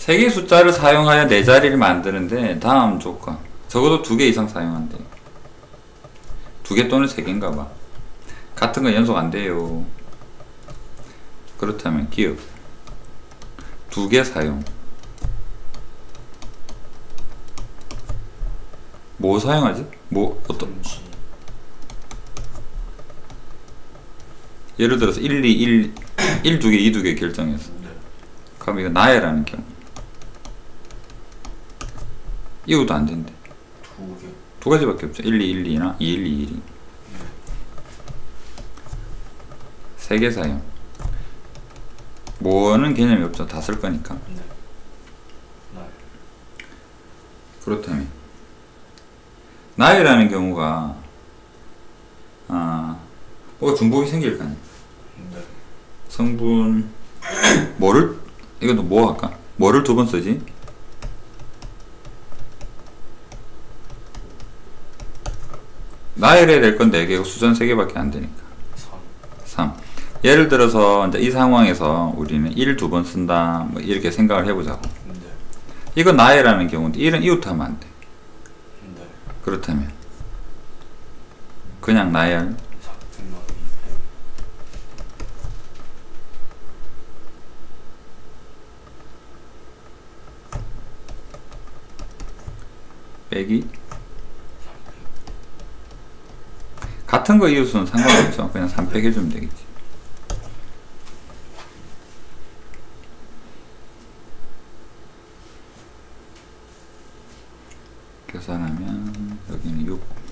세 개의 숫자를 사용하여 네 자리를 만드는데 다음 조건. 적어도 2개 이상 사용한대. 2개 또는 3개인가 봐. 같은 건 연속 안 돼요. 그렇다면 기억. 2개 사용. 뭐 사용하지? 뭐 어떤? 예를 들어서 1, 2, 1, 1 2개, 2 2개 결정했어. 그럼 이거 나열하는 경우. 이것도 안 된대. 2개. 2가지밖에 없죠. 1, 2, 1, 2나 2, 1, 2, 1이. 3개 사용. 뭐는 개념이 없죠. 다 쓸 거니까. 그렇다면 나열하는 경우가 뭐가 중복이 생길 거 아니야. 성분 뭐를 이것도 뭐 할까? 뭐를 2번 쓰지? 나열해야 될 건 4개고 수전 3개밖에 안 되니까 3. 예를 들어서 이제 이 상황에서 우리는 1 2번 쓴다 뭐 이렇게 생각을 해보자고. 이거 나열하는 경우인데 1은 이웃하면 안 돼. 그렇다면 그냥 나열 빼기 같은 거 이웃은 상관없죠. 그냥 3 해주면 되겠지. 계산하면 여기는 6